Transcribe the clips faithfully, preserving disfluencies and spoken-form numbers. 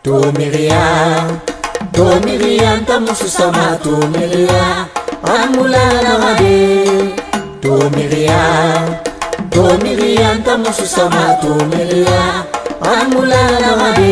Tumiria, tumiria tamusu sama tumiria, amula nagabe. Tumiria, tumiria tamusu sama tumiria, amula nagabe.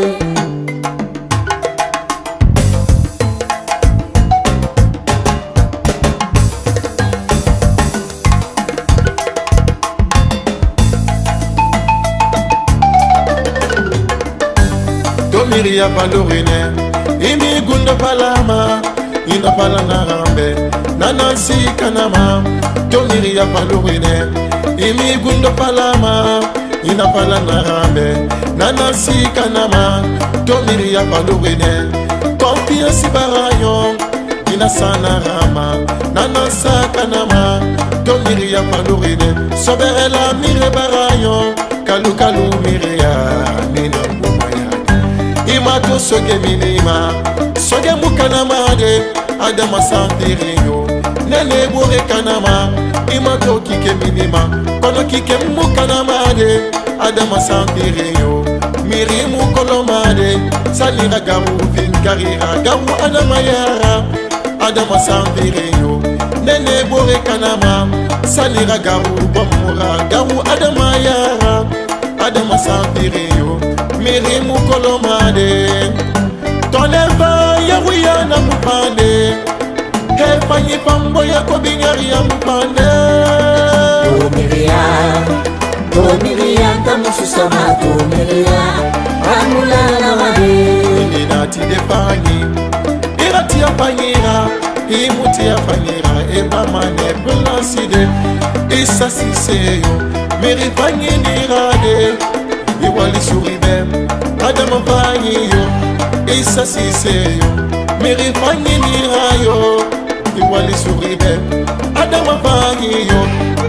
Tomiria palorine, imi gundo palama, ina palana rambe, nanasi kanama. Tomiria palorine, imi gundo palama, ina palana rambe, nanasi kanama. Tomiria palorine, confiance barayon, ina sana rama, nanasa kanama. Tomiria palorine, soberela mire barayon, kalu kalu miria, nina. Imato soge minima, soge mukanama de Adama santirinyo, nene bore kanama. Imato kike minima, kono kike mukanama de Adama santirinyo, miri mukoloma de salira garu vinkarira garu Adama yara. Adama santirinyo, nene bore kanama salira garu bamura garu Adama yara. Adama santirinyo, miri mukolomade toneva yahuya na mupande hefanyi pambo ya kobinyari ya mupande. Tumiria, tumiria tamusu sama tumiria, amula nagabe. Inati de fanyi irati ya fanyira imuti ya fanyira eba mane blaside isa siseyo miri fanyi nirade iwali suribem Adama fanyi yo isa siseyo miri fanyi nirayo iwali suribem Adama fanyi yo.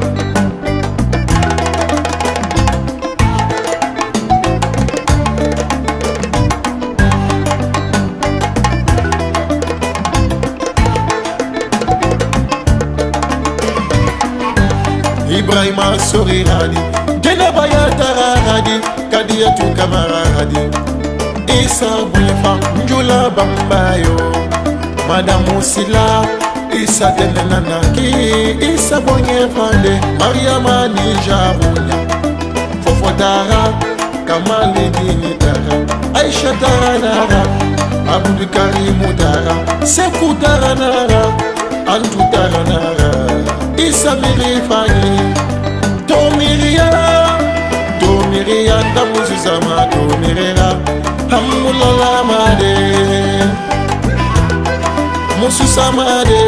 Ibrahima soriradi Genaba ya tararadi Kadia tu kamararadi Isa bulefa njula bambayo Madamu sila Isa tenenanaki Isa bonye fande Mariama nijarunya Fofo dara Kamali dini dara Aisha taranara Abdul Karimu dara Seku taranara Antu taranara Isa miri fanyi Tomiria, Tomiria tamusu sama Tomiria, hamulala made Musu sama de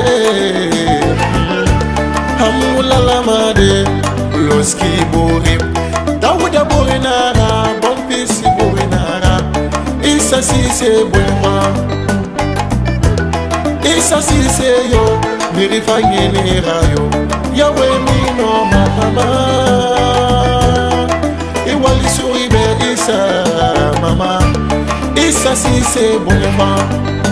hamulala made Loski borim Dawuda borinara Bompisi borinara Isa sise boima Isa sise yo miri fanyi nirayo Yawe mino mama Iwali suribe isa mama Isa si se bonema